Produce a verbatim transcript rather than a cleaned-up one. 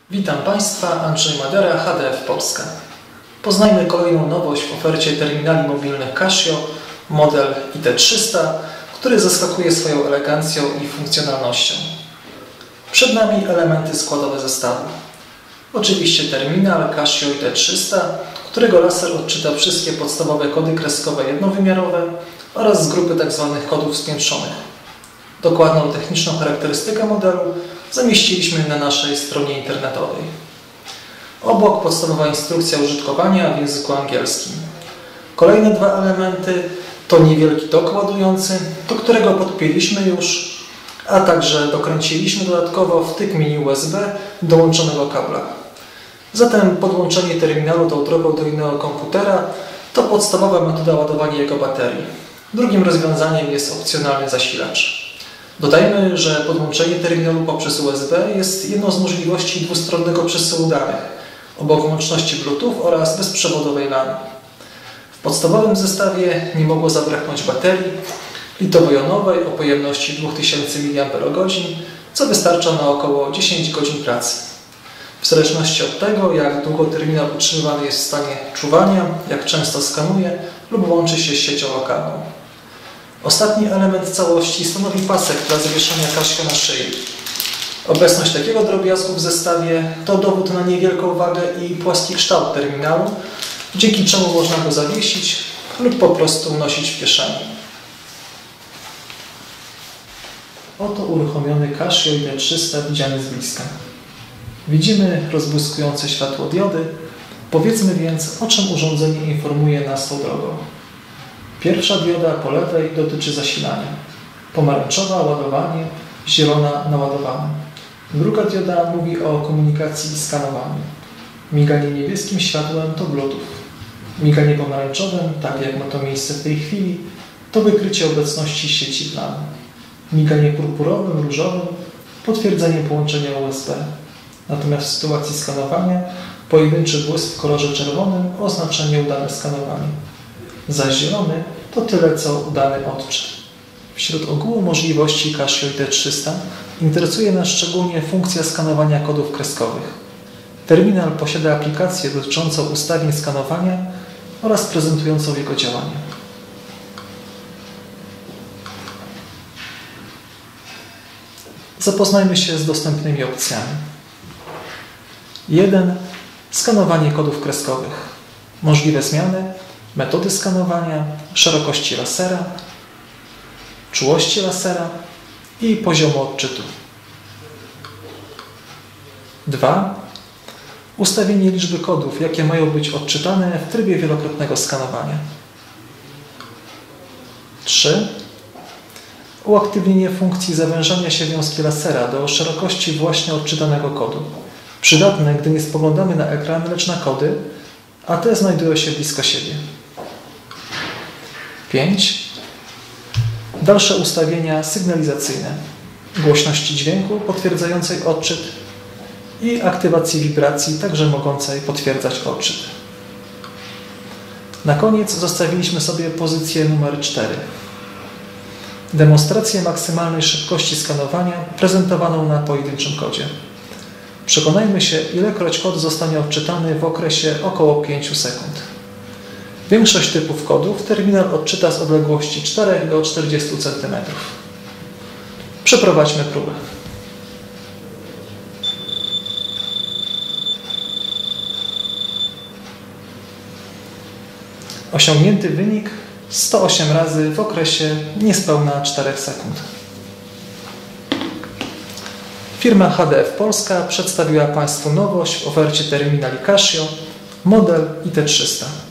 Witam Państwa, Andrzej Madera, H D F Polska. Poznajmy kolejną nowość w ofercie terminali mobilnych Casio, model I T trzysta, który zaskakuje swoją elegancją i funkcjonalnością. Przed nami elementy składowe zestawu. Oczywiście terminal Casio I T trzysta, którego laser odczyta wszystkie podstawowe kody kreskowe jednowymiarowe oraz z grupy tzw. kodów spiętrzonych. Dokładną techniczną charakterystykę modelu zamieściliśmy na naszej stronie internetowej. Obok podstawowa instrukcja użytkowania w języku angielskim. Kolejne dwa elementy to niewielki dok ładujący, do którego podpięliśmy już, a także dokręciliśmy dodatkowo wtyk mini U S B dołączonego kabla. Zatem podłączenie terminalu do drogą do innego komputera to podstawowa metoda ładowania jego baterii. Drugim rozwiązaniem jest opcjonalny zasilacz. Dodajmy, że podłączenie terminalu poprzez U S B jest jedną z możliwości dwustronnego przesyłu danych, obok łączności Bluetooth oraz bezprzewodowej LAN. W podstawowym zestawie nie mogło zabraknąć baterii litowo-jonowej o pojemności dwa tysiące miliampergodzin, co wystarcza na około dziesięć godzin pracy. W zależności od tego, jak długo terminal utrzymywany jest w stanie czuwania, jak często skanuje lub łączy się z siecią lokalną. Ostatni element całości stanowi pasek dla zawieszania Casio na szyi. Obecność takiego drobiazgu w zestawie to dowód na niewielką wagę i płaski kształt terminalu, dzięki czemu można go zawiesić lub po prostu nosić w kieszeni. Oto uruchomiony Casio I T trzysta widziany z bliska. Widzimy rozbłyskujące światłodiody. Powiedzmy więc, o czym urządzenie informuje nas tą drogą. Pierwsza dioda po lewej dotyczy zasilania. Pomarańczowa ładowanie, zielona naładowanie. Druga dioda mówi o komunikacji i skanowaniu. Miganie niebieskim światłem to Bluetooth. Miganie pomarańczowym, tak jak ma to miejsce w tej chwili, to wykrycie obecności sieci planu. Miganie purpurowym, różowym, potwierdzenie połączenia U S B. Natomiast w sytuacji skanowania pojedynczy błysk w kolorze czerwonym oznacza nieudane skanowanie. Zaś zielony to tyle, co udany odczyt. Wśród ogółu możliwości Casio I T trzysta interesuje nas szczególnie funkcja skanowania kodów kreskowych. Terminal posiada aplikację dotyczącą ustawień skanowania oraz prezentującą jego działanie. Zapoznajmy się z dostępnymi opcjami. jeden. Skanowanie kodów kreskowych. Możliwe zmiany metody skanowania, szerokości lasera, czułości lasera i poziomu odczytu. dwa. Ustawienie liczby kodów, jakie mają być odczytane w trybie wielokrotnego skanowania. trzy. Uaktywnienie funkcji zawężania się wiązki lasera do szerokości właśnie odczytanego kodu. Przydatne, gdy nie spoglądamy na ekran, lecz na kody, a te znajdują się blisko siebie. pięć. Dalsze ustawienia sygnalizacyjne. Głośności dźwięku potwierdzającej odczyt i aktywacji wibracji, także mogącej potwierdzać odczyt. Na koniec zostawiliśmy sobie pozycję numer cztery. Demonstrację maksymalnej szybkości skanowania prezentowaną na pojedynczym kodzie. Przekonajmy się, ilekroć kod zostanie odczytany w okresie około pięciu sekund. Większość typów kodów terminal odczyta z odległości czterech do czterdziestu centymetrów. Przeprowadźmy próbę. Osiągnięty wynik sto osiem razy w okresie niespełna czterech sekund. Firma H D F Polska przedstawiła Państwu nowość w ofercie terminali Casio, model I T trzysta.